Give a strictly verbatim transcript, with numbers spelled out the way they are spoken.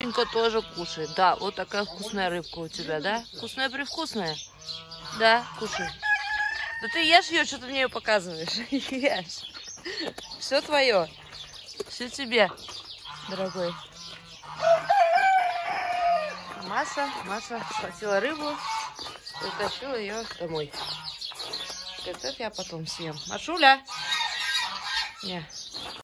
Машенька тоже кушает. Да, вот такая вкусная рыбка у тебя, да? Вкусная-привкусная? Да, кушай. Да ты ешь ее, что ты мне ее показываешь? Ешь. Все твое. Все тебе, дорогой. Маша, Маша схватила рыбу и утащила ее домой. Говорит, это я потом съем. Машуля! Не.